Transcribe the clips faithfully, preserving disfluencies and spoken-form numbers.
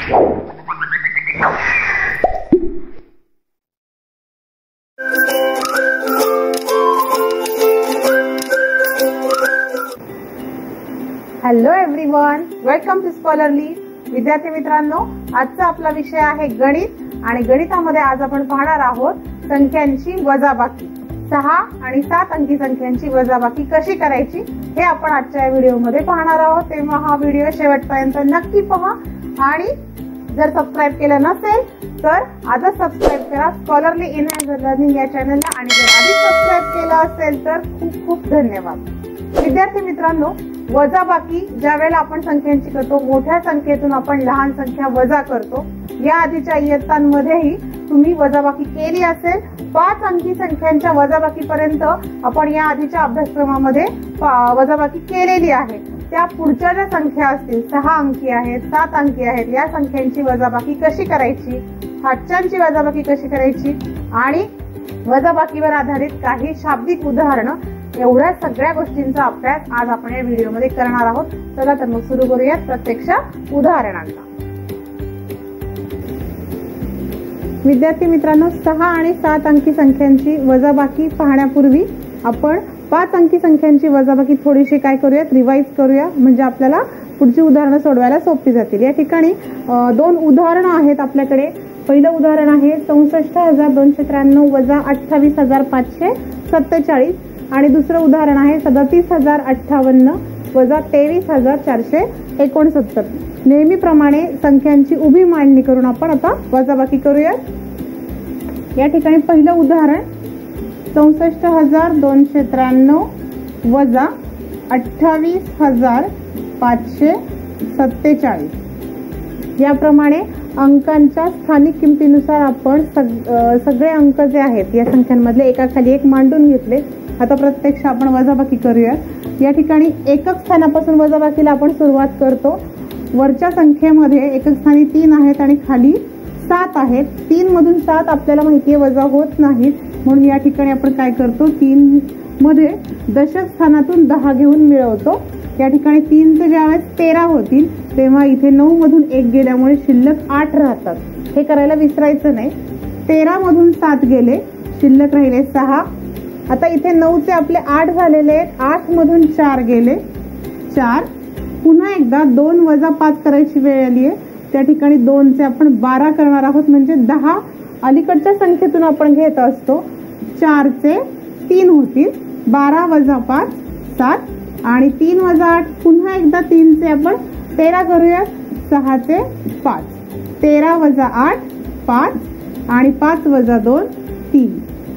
Hello everyone, welcome to scholarly. विद्यार्थी मित्रांनो, आजचा आपला विषय आहे गणित आणि गणितामध्ये आज आपण पाहणार आहोत संख्यांची वजाबाकी. सहा आणि सात अंकी संख्यांची वजाबाकी कशी करायची हे आपण आजच्या व्हिडिओमध्ये पाहणार आहोत. तेव्हा हा व्हिडिओ शेवटपर्यंत नक्की पहा आणि जर सबस्क्राईब केलं नसेल तर आजच सबस्क्राईब करा स्कॉलरली इन लर्निंग या चॅनलला, आणि जर आधी सबस्क्राईब केलं असेल तर खूप खूप धन्यवाद. विद्यार्थी मित्रांनो, वजाबाकी ज्या वेळेला आपण संख्यांची करतो, मोठ्या संख्येतून आपण लहान संख्या वजा करतो. या आधीच्या इयत्तांमध्येही तुम्ही वजाबाकी केली असेल. पाच अंकी संख्यांच्या वजाबाकी पर्यंत आपण या आधीच्या अभ्यासक्रमामध्ये वजाबाकी केलेली आहे. त्या पुढच्या ज्या संख्या असतील, सहा अंकी आहेत, सात अंकी आहेत, या संख्यांची वजाबाकी कशी करायची, हातच्यांची वजाबाकी कशी करायची आणि वजाबाकीवर आधारित काही शाब्दिक उदाहरणं, एवढ्या सगळ्या गोष्टींचा अभ्यास आज आपण या व्हिडिओमध्ये करणार आहोत. चला तर मग सुरू करूयात प्रत्यक्ष उदाहरणांना. विद्यार्थी मित्रांनो, सहा आणि सात अंकी संख्यांची वजाबाकी पाहण्यापूर्वी आपण पाच अंकी संख्यांची वजाबाकी थोडीशी काय करूयात, रिवाइज करूया, म्हणजे आपल्याला पुढची उदाहरणं सोडवायला सोपी जातील. या ठिकाणी दोन उदाहरणं आहेत आपल्याकडे. पहिलं उदाहरण आहे चौसष्ट हजार दोनशे त्र्याण्णव वजा अठ्ठावीस हजार पाचशे सत्तेचाळीस आणि दुसरं उदाहरण आहे सदतीस हजार अठ्ठावन्न वजा तेवीस हजार चारशे एकोणसत्तर. नेहमीप्रमाणे संख्यांची उभी मांडणी करून आपण आता वजाबाकी करूया. या ठिकाणी पहिलं उदाहरण चौसष्ट हजार दोनशे त्र्याण्णव वजा अठ्ठावीस हजार पाचशे सत्तेचाळीस. याप्रमाणे अंकांच्या स्थानिक किमतीनुसार आपण सगळे अंक जे आहेत या संख्यांमधले एकाखाली एक मांडून घेतले. आता प्रत्यक्ष आपण वजाबाकी करूया. या ठिकाणी एकक स्थानापासून वजाबाकीला आपण सुरुवात करतो. वरच्या संख्येमध्ये एकक स्थानी तीन आहेत आणि खाली सात आहेत. तीन मधून सात आपल्याला माहितीये वजा होत नाहीत, म्हणून या ठिकाणी आपण काय करतो, तीन मध्ये दशक स्थानातून दहा घेऊन मिळवतो. या ठिकाणी तीनचे ज्यावेळेस तेरा होतील तेव्हा इथे नऊ मधून एक गेल्यामुळे शिल्लक आठ राहतात. हे करायला विसरायचं नाही. तेरा मधून सात गेले, शिल्लक राहिले सहा. आता इथे नऊचे आपले आठ झालेले आहेत, आठ मधून चार गेले, चार. पुन्हा एकदा दोन वजा पाच करायची वेळ आली आहे. त्या ठिकाणी दोनचे आपण बारा करणार आहोत, म्हणजे दहा अलीकडच्या संख्येतून आपण घेत असतो. चारचे तीन होतील, बारा वजा पाच सात आणि तीन वजा आठ. पुन्हा एकदा तीनचे आपण तेरा करूया, सहाचे पाच. तेरा वजा आठ पाच आणि पाच वजा दोन तीन.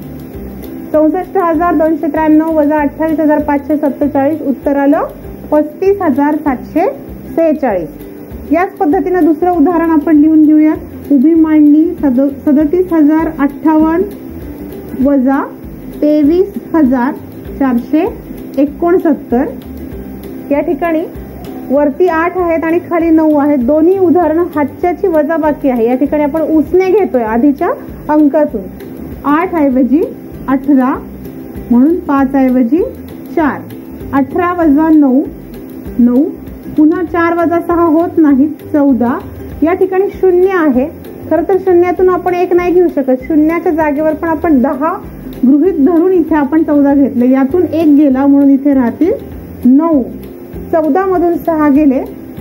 चौसष्ट हजार दोनशे त्र्याण्णव वजा अठ्ठावीस हजार पाचशे सत्तेचाळीस उत्तर आलं पस्तीस हजार सातशे सेहेचाळीस. याच पद्धतीने दुसरं उदाहरण आपण लिहून घेऊया. उभी मांडणी सदतीस हजार अठ्ठावन्न वजा तेवीस हजार चारशे एकोणसत्तर. या ठिकाणी वरती आठ आहेत आणि खाली नऊ आहेत. दोन्ही उदाहरणं हातच्याची वजाबाकी आहे. या ठिकाणी आपण उसने घेतोय आधीच्या अंकातून. आठ ऐवजी अठरा म्हणून पाच ऐवजी चार. अठरा वजा नऊ नऊ. पुन्हा चार वजा सहा होत नाही, चौदा. या ठिकाणी शून्य आहे. खरं तर शून्यातून आपण एक नाही घेऊ शकत. शून्याच्या जागेवर पण आपण दहा गृहीत धरून इथे आपण चौदा घेतले. यातून एक गेला म्हणून इथे राहतील नऊ. चौदा मधून सहा गेले,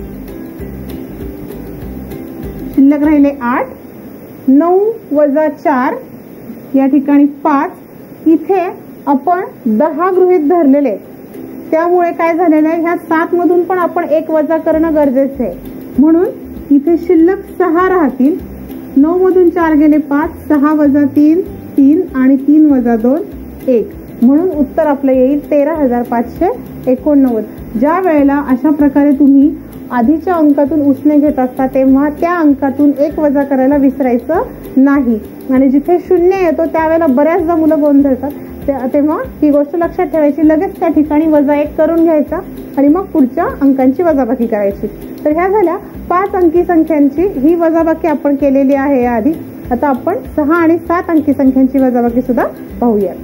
शिल्लक राहिले आठ. नऊ वजा चार या ठिकाणी पाच. इथे आपण दहा गृहीत धरलेले, त्यामुळे काय झालेलं आहे, ह्या सात मधून पण आपण एक वजा करणं गरजेचं आहे. म्हणून इथे शिल्लक सहा राहतील. नऊ मधून चार गेले पाच, सहा वजा तीन तीन आणि तीन वजा दोन एक. म्हणून उत्तर आपलं येईल तेरा हजार पाचशे एकोणनव्वद. ज्या वेळेला अशा प्रकारे तुम्ही आधीच्या अंकातून उसने घेत असता तेव्हा त्या अंकातून एक वजा करायला विसरायचं नाही. आणि जिथे शून्य येतो त्यावेळेला बऱ्याचदा मुलं गोंधळतात, तेव्हा ही गोष्ट लक्षात ठेवायची. लगेच त्या ठिकाणी वजा एक करून घ्यायचा आणि मग पुढच्या अंकांची वजाबाकी करायची. तर ह्या झाल्या पाच अंकी संख्यांची ही वजाबाकी आपण केलेली आहे याआधी. आता आपण सहा आणि सात अंकी संख्यांची वजाबाकी सुद्धा पाहूया.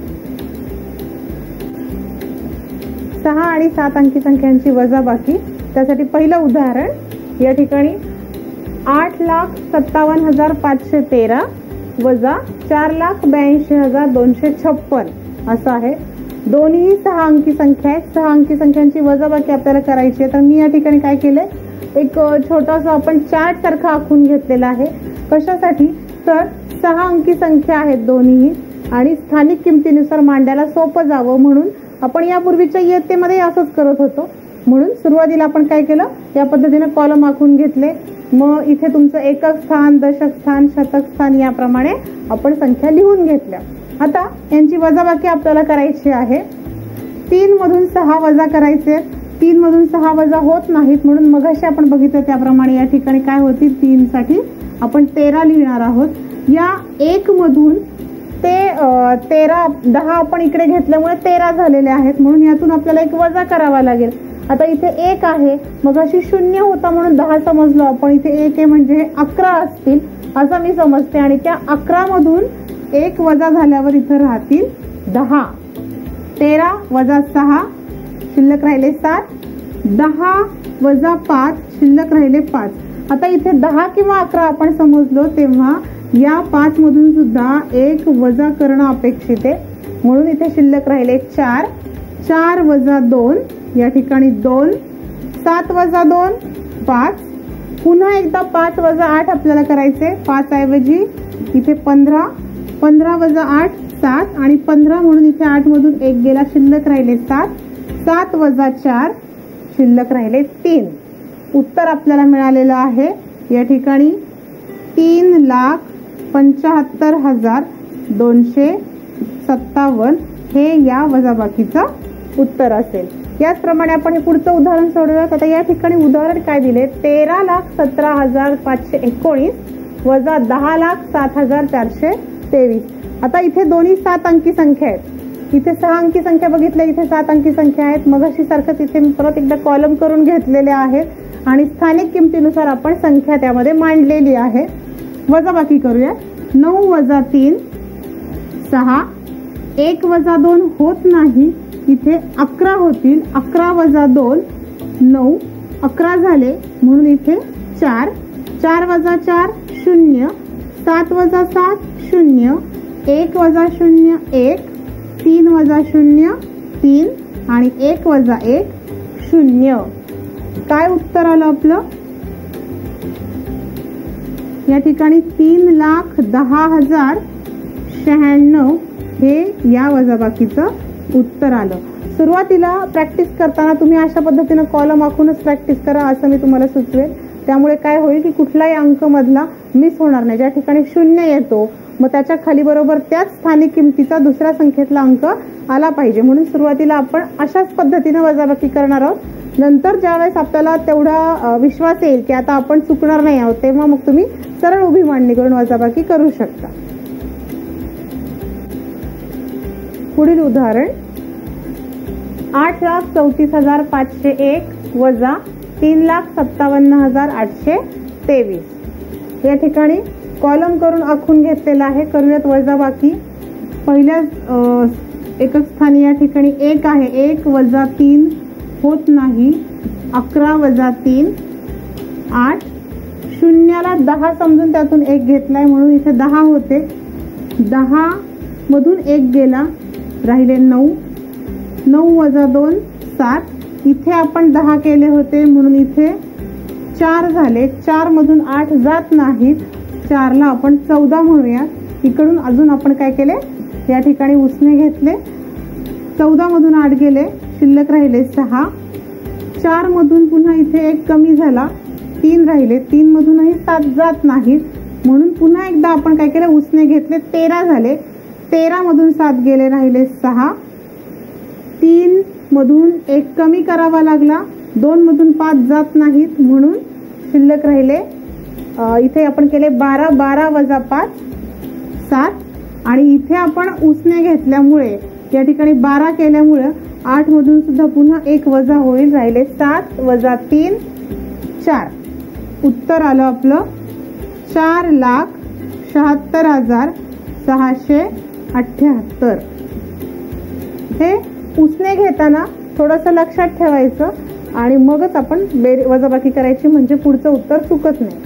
सहा आणि सात अंकी संख्यांची वजाबाकी, त्यासाठी पहिलं उदाहरण. या ठिकाणी आठ लाख सत्तावन्न हजार पाचशे तेरा वजा चार लाख ब्याऐंशी हजार दोनशे छप्पन असं आहे. दोन्ही सहा अंकी संख्या आहेत. सहा अंकी संख्यांची वजाबाकी आपल्याला करायची आहे. तर मी या ठिकाणी काय केलंय, एक छोटासा आपण चार्ट सारखा आखून घेतलेला आहे. कशासाठी, तर सहा अंकी संख्या आहेत दोन्हीही आणि स्थानिक किमतीनुसार मांडायला सोपं जावं म्हणून आपण यापूर्वीच्या इयत्तेमध्ये असंच करत होतो. म्हणून सुरुवातीला आपण काय केलं, या पद्धतीने कॉलम आखून घेतले. मग इथे तुमचं एकक स्थान, दशक स्थान, शतक स्थान याप्रमाणे आपण संख्या लिहून घेतल्या. आता यांची वजाबाकी आपल्याला करायची आहे. तीन मधून सहा वजा करायचे. तीन मधून सहा वजा होत नाहीत म्हणून मगाशी आपण बघितलं त्याप्रमाणे या ठिकाणी काय होतील, तीन साठी आपण तेरा लिहिणार आहोत. या एक मधून ते तेरा दहा आपण इकडे घेतल्यामुळे तेरा झालेले आहेत म्हणून यातून आपल्याला एक वजा करावा लागेल. आता इथे एक आहे, मग अशी शून्य होता म्हणून दहा समजलो आपण. इथे एक आहे म्हणजे अकरा असतील असं मी समजते आणि त्या अकरा मधून एक वजा झाल्यावर इथं राहतील दहा. तेरा वजा सहा शिल्लक राहिले सात. दहा वजा पाच शिल्लक राहिले पाच. आता इथे दहा किंवा अकरा आपण समजलो तेव्हा या पाच मधून सुद्धा एक वजा करणं अपेक्षित आहे म्हणून इथे शिल्लक राहिले चार. चार वजा दोन या ठिकाणी दोन. सात वजा दोन पाच. पुन्हा एकदा पाच वजा आठ आपल्याला करायचे. पाच ऐवजी इथे पंधरा. पंधरा वजा आठ सात आणि पंधरा म्हणून इथे आठ मधून एक गेला, शिल्लक राहिले सात. सात वजा चार शिल्लक राहिले तीन. उत्तर आपल्याला मिळालेलं आहे या ठिकाणी तीन लाख पंचाहत्तर हजार दोनशे सत्तावन्न हे या वजाबाकीचं उत्तर असेल. याचप्रमाणे आपण हे पुढचं उदाहरण सोडवूयात. आता या ठिकाणी उदाहरण काय दिले, तेरा लाख सतरा हजार पाचशे एकोणीस वजा दहा लाख सात हजार चारशे तेवीस. आता इथे दोन्ही सात अंकी संख्या आहेत. इथे सहा अंकी संख्या बघितल्या, इथे सात अंकी संख्या आहेत. मग अशी सारखंच इथे मी परत एकदा कॉलम करून घेतलेले आहेत आणि स्थानिक किमतीनुसार आपण संख्या त्यामध्ये मांडलेली आहे. वजाबाकी करूया. नऊ वजा तीन सहा. एक वजा दोन होत नाही, इथे अकरा होतील. अकरा वजा दोन नऊ. अकरा झाले म्हणून इथे चार. चार वजा चार शून्य. सात वजा सात शून्य. एक वजा शून्य एक. तीन वजा शून्य तीन आणि एक वजा एक शून्य. काय उत्तर आलं आपलं, या ठिकाणी तीन लाख दहा हजार शहाण्णव हे या वजाबाकीचं उत्तर आलं. सुरुवातीला प्रॅक्टिस करताना तुम्ही अशा पद्धतीने कॉलम आखूनच प्रॅक्टिस करा असं मी तुम्हाला सुचवेल. त्यामुळे काय होईल की कुठलाही अंक मधला मिस होणार नाही. ज्या ठिकाणी शून्य येतो मग त्याच्या खाली बरोबर त्याच स्थानिक किमतीचा दुसऱ्या संख्येतला अंक आला पाहिजे. म्हणून सुरुवातीला आपण अशाच पद्धतीने वजाबाकी करणार आहोत. नंतर ज्यावेळेस आपल्याला तेवढा विश्वास येईल की आता आपण चुकणार नाही आहोत तेव्हा मग तुम्ही सरळ उभी मांडणी करून वजाबाकी करू शकता. पुढील उदाहरण, आठ लाख चौतीस हजार पाचशे एक वजा तीन लाख सत्तावन्न हजार आठशे तेवीस. या ठिकाणी कॉलम करून आखून घेतलेला आहे. करूयात वजाबाकी. पहिल्या एकक स्थानी या ठिकाणी एक आहे. एक वजा तीन होत नाही. अकरा वजा तीन आठ. शून्याला दहा समजून त्यातून एक घेतलाय म्हणून इथे दहा होते. दहा मधून एक गेला, राहिले नऊ. नऊ वजा दोन सात. इथे आपण दहा केले होते म्हणून इथे चार झाले. चार मधून आठ जात नाहीत. चारला आपण चौदा म्हणूया. इकडून अजून आपण काय केले, या ठिकाणी उसने घेतले. चौदा मधून आठ गेले, शिल्लक राहिले सहा. चार मधून पुन्हा इथे एक कमी झाला, तीन राहिले. तीन मधूनही सात जात नाहीत म्हणून पुन्हा एकदा आपण काय केलं, उसने घेतले. तेरा झाले. तेरा मधून सात गेले, राहिले सहा. तीन मधून एक कमी करावा लागला. दोन मधून पाच जात नाहीत म्हणून शिल्लक राहिले इथे आपण केले बारा. बारा वजा पाच सात आणि इथे आपण उसने घेतल्यामुळे या ठिकाणी बारा केल्यामुळे आठ मधून सुद्धा पुन्हा एक वजा होईल, राहिले सात वजा तीन चार. उत्तर आलं आपलं चार लाख शहात्तर हजार सहाशे अठ्याहत्तर. हे उसने घेताना थोडंसं लक्षात ठेवायचं आणि मगच आपण वजाबाकी करायची म्हणजे पुढचं उत्तर चुकत नाही.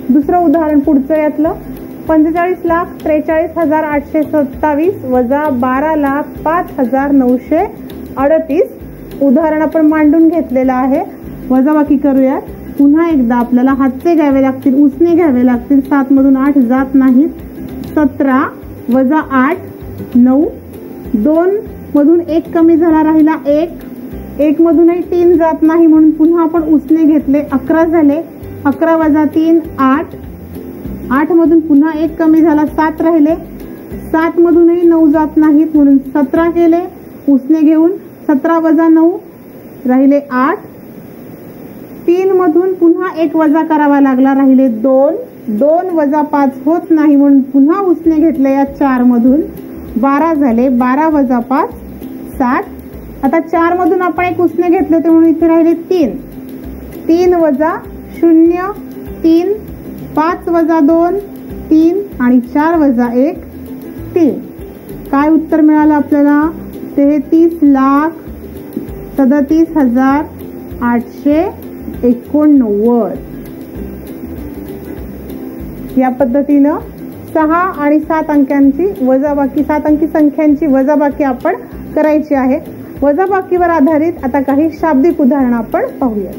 दुसरं उदाहरण पुढचं यातलं, पंचेचाळीस लाख त्रेचाळीस हजार आठशे सत्तावीस वजा बारा लाख पाच हजार नऊशे अडतीस उदाहरण आपण मांडून घेतलेलं आहे. वजाबाकी करूयात. पुन्हा एकदा आपल्याला हातचे घ्यावे लागतील, उसने घ्यावे लागतील. सात मधून आठ जात नाहीत. सतरा वजा आठ नऊ, दोन मधून एक कमी झाला राहिला एक, एक मधूनही तीन जात नाही म्हणून पुन्हा आपण उसने घेतले. अकरा झाले. अकरा वजा तीन आठ, आठ मधून पुन्हा एक कमी झाला सात राहिले. सात मधूनही नऊ जात नाहीत म्हणून सतरा केले उसने घेऊन. सतरा वजा नऊ राहिले आठ. तीन मधून पुन्हा एक वजा करावा लागला, राहिले दोन. दोन वजा पाच होत नाही म्हणून पुन्हा उसने घेतले या चार मधून. बारा झाले. बारा वजा पाच सात. आता चार मधून आपण एक उसने घेतले होते म्हणून इथे राहिले तीन. तीन वजा शून्य तीन. पाच वजा दोन तीन आणि चार वजा एक तीन. काय उत्तर मिळालं आपल्याला? तेहतीस लाख सदतीस हजार आठशे एकोणनव्वद. या पद्धतीनं सहा आणि सात अंकांची वजाबाकी, सात अंकी संख्यांची वजाबाकी आपण करायची आहे. वजाबाकीवर आधारित आता काही शाब्दिक उदाहरण आपण पाहूयात.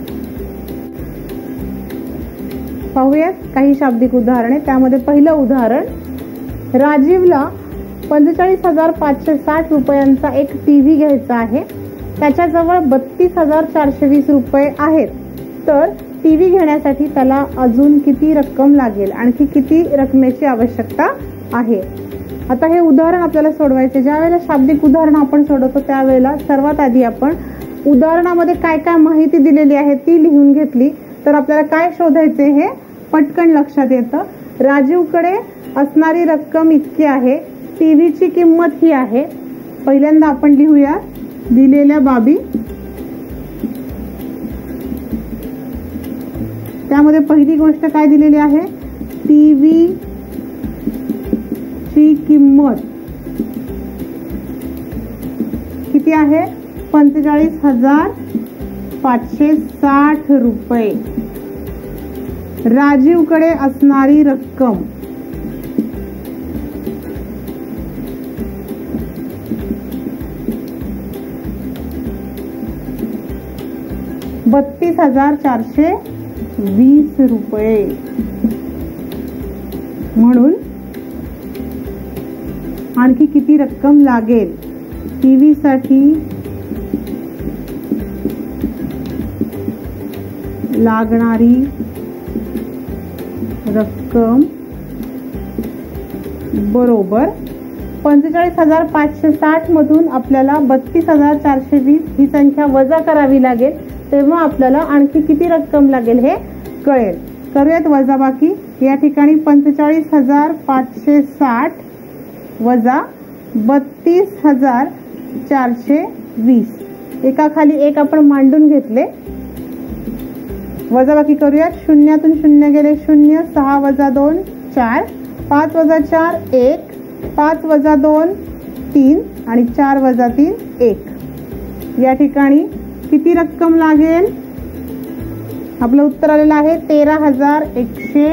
पाहूयात काही शाब्दिक उदाहरणे. त्यामध्ये पहिलं उदाहरण, राजीवला पंचेचाळीस हजार पाचशे साठ रुपयांचा एक टीव्ही घ्यायचा आहे. त्याच्याजवळ बत्तीस हजार चारशे वीस रुपये आहेत. तर टीव्ही घेण्यासाठी त्याला अजून किती रक्कम लागेल, आणखी किती रकमेची आवश्यकता आहे. आता हे उदाहरण आपल्याला सोडवायचे. ज्या वेळेला शाब्दिक उदाहरण आपण सोडवतो त्यावेळेला सर्वात आधी आपण उदाहरणामध्ये काय काय माहिती दिलेली आहे ती लिहून घेतली तर आपल्याला काय शोधायचे हे पटकन लक्षात येतं. राजीवकडे असणारी रक्कम इतकी आहे. टीव्हीची किंमत ही आहे. पहिल्यांदा आपण लिहूया दिलेल्या बाबी. त्यामध्ये पहिली गोष्ट काय दिलेली आहे? टीव्ही ची किंमत किती आहे? पंचेचाळीस हजार पाचशे साठ रुपये. राजीवकडे असणारी रक्कम बत्तीस हजार चारशे वीस रुपये. म्हणून आणखी किती रक्कम लागेल? टीव्ही साठी लागणारी रक्कम बरोबर पंचेचाळीस हजार पाचशे साठ मधून आपल्याला बत्तीस हजार चारशे वीस ही संख्या वजा करावी लागेल. तेव्हा आपल्याला आणखी किती रक्कम लागेल हे कळेल. करूयात वजाबाकी. या ठिकाणी पंचेचाळीस हजार पाचशे साठ वजा बत्तीस हजार चारशे वीस. एकाखाली एक आपण मांडून घेतले. वजाबाकी करूयात. शून्यातून शून्य गेले शून्य. सहा वजा दोन चार. पाच वजा चार एक. पाच वजा दोन तीन आणि चार वजा तीन एक. या ठिकाणी किती रक्कम लागेल? आपलं उत्तर आलेलं आहे तेरा हजार एकशे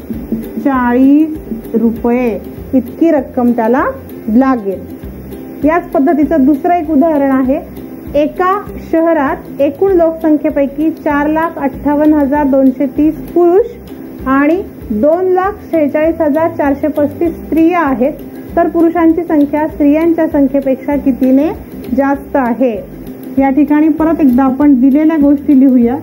चाळीस रुपये. इतकी रक्कम त्याला लागेल. याच पद्धतीचं दुसरं एक उदाहरण आहे. एका शहरात एकूण लोकसंख्येपैकी चार लाख अठ्ठावन्न हजार दोनशे तीस पुरुष आणि दोन लाख शेहेचाळीस हजार चारशे पस्तीस स्त्रिया आहेत. तर पुरुषांची संख्या स्त्रियांच्या संख्येपेक्षा कितीने जास्त आहे? या ठिकाणी परत एकदा आपण दिलेल्या गोष्टी लिहूया.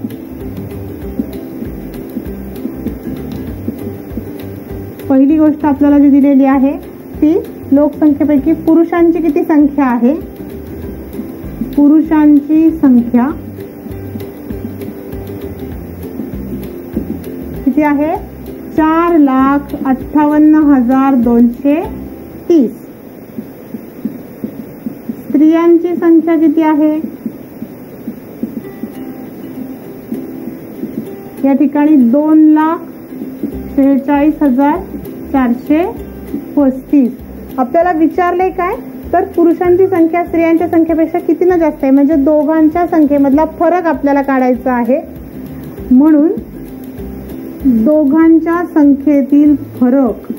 पहिली गोष्ट आपल्याला जी दिलेली आहे ती लोकसंख्येपैकी पुरुषांची किती संख्या आहे? पुरुषांची संख्या किती आहे? चार लाख अठ्ठावन्न हजार दोनशे तीस. स्त्रियांची संख्या किती आहे? या ठिकाणी दोन लाख शेहेचाळीस हजार चारशे पस्तीस. आपल्याला विचारले काय तर पुरुषांची संख्या स्त्रियांच्या संख्येपेक्षा कितीने जास्त आहे, म्हणजे दोघांच्या संख्येमधला फरक आपल्याला काढायचा आहे. म्हणून दोघांच्या संख्येतील फरक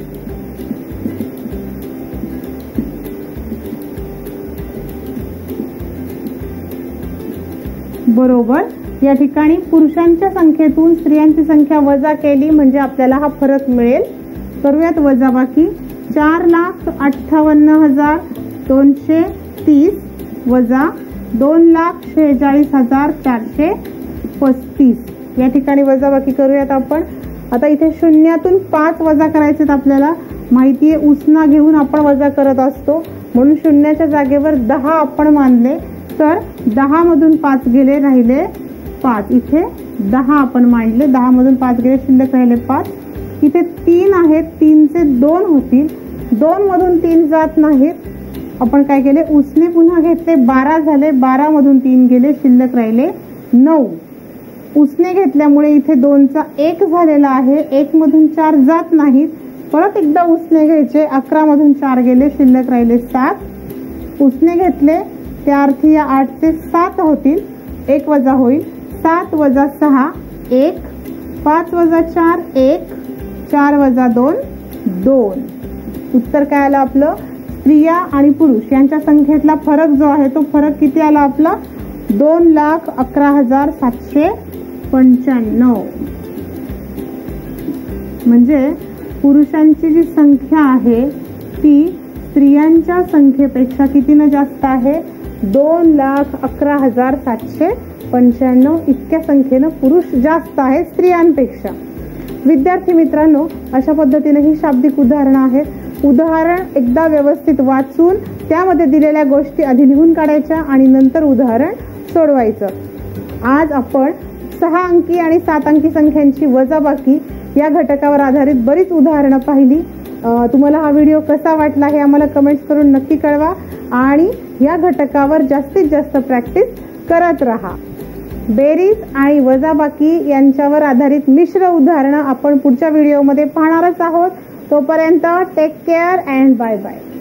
बरोबर या ठिकाणी पुरुषांच्या संख्येतून स्त्रियांची संख्या वजा केली म्हणजे आपल्याला हा फरक मिळेल. करूयात वजाबाकी. चार लाख अठ्ठावन्न हजार दोनशे तीस वजा दोन लाख शेहेचाळीस हजार चारशे पस्तीस. या ठिकाणी वजाबाकी करूयात आपण. आता इथे शून्यातून पाच वजा करायचे आपल्याला माहितीये. उसना घेऊन आपण वजा करत असतो म्हणून शून्याच्या जागेवर दहा आपण मानले तर दहा मधून पाच गेले राहिले पाच. इथे दहा आपण मांडले, दहा मधून पाच गेले शिल्लक राहिले पाच. इथे तीन आहेत, तीनचे दोन होतील, दोन मधून तीन जात नाहीत. आपण काय केले उसने पुन्हा घेतले, बारा झाले, बारा मधून तीन गेले शिल्लक राहिले नऊ. उसने घेतल्यामुळे इथे दोनचा एक झालेला आहे, एक मधून चार जात नाहीत. परत एकदा उसने घ्यायचे, अकरा मधून चार गेले शिल्लक राहिले सात. उसने घेतले त्या अर्थी या आठचे सात होतील, एक वजा होईल. सात वजा सहा एक, पाच वजा चार एक, चार वजा दोन दोन. उत्तर काय आलं आपलं. स्त्रिया आणि पुरुष यांच्या संख्येतला फरक जो आहे तो फरक किती आला आपला दोन लाख अकरा हजार सातशे पंच्याण्णव. म्हणजे पुरुषांची जी संख्या आहे ती स्त्रियांच्या संख्येपेक्षा कितीनं जास्त आहे दोन लाख अकरा हजार सातशे पंच्याण्णव. इतक्या संख्येनं पुरुष जास्त आहे स्त्रियांपेक्षा. विद्यार्थी मित्रांनो अशा पद्धतीने ही शाब्दिक उदाहरणं आहेत. उदाहरण एकदा व्यवस्थित वाचून त्यामध्ये दिलेल्या गोष्टी आधी लिहून काढायच्या आणि नंतर उदाहरण सोडवायचं. आज आपण सहा अंकी आणि सात अंकी संख्यांची वजाबाकी या घटकावर आधारित बरीच उदाहरणं पाहिली. तुम्हाला हा व्हिडिओ कसा वाटला हे आम्हाला कमेंट्स करून नक्की कळवा आणि या घटकावर जास्तीत जास्त प्रॅक्टिस करत राहा. बेरीज आणि वजाबाकी यांच्यावर आधारित मिश्र उदाहरणं आपण पुढच्या व्हिडिओमध्ये पाहणारच आहोत. तोपर्यंत take care and bye bye.